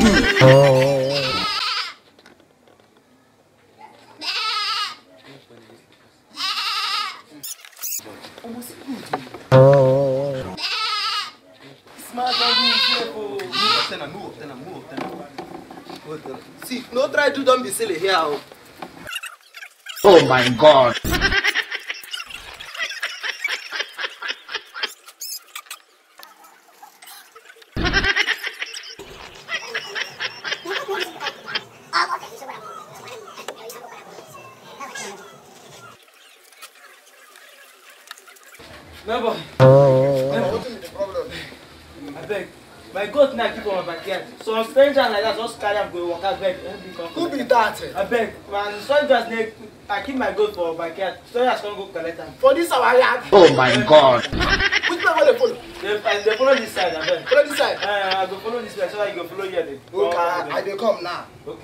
See, no try to don't be silly here. Oh my God. No boy. What's the problem? I beg. My goat now keep on my backyard. Some strangers like that just carry am go walk out beg. Who be that? I beg. Man, strangers I keep my goat for backyard. Strangers can't go collect am. For this our yard. Oh my God. Which man will they follow? They follow this side, I beg. Follow this side. I go follow this way, so I go follow here. Okay, I dey come now. Okay.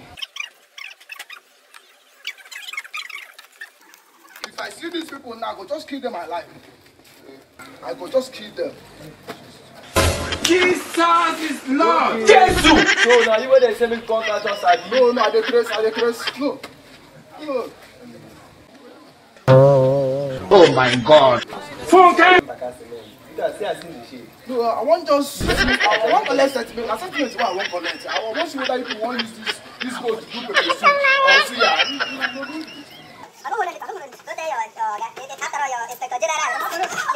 If I see these people now, I go just kill them alive. I go just kill them. Jesus is Lord. Jesus! So now you were the same contact outside. No, I dey craze. No. Oh my God. Funke. No, I want collect settlement. Na settlement wey I want collect. I want see whether you want use this goat to do pepper soup or see ya. I don't want it. Don't tell your after your inspector general.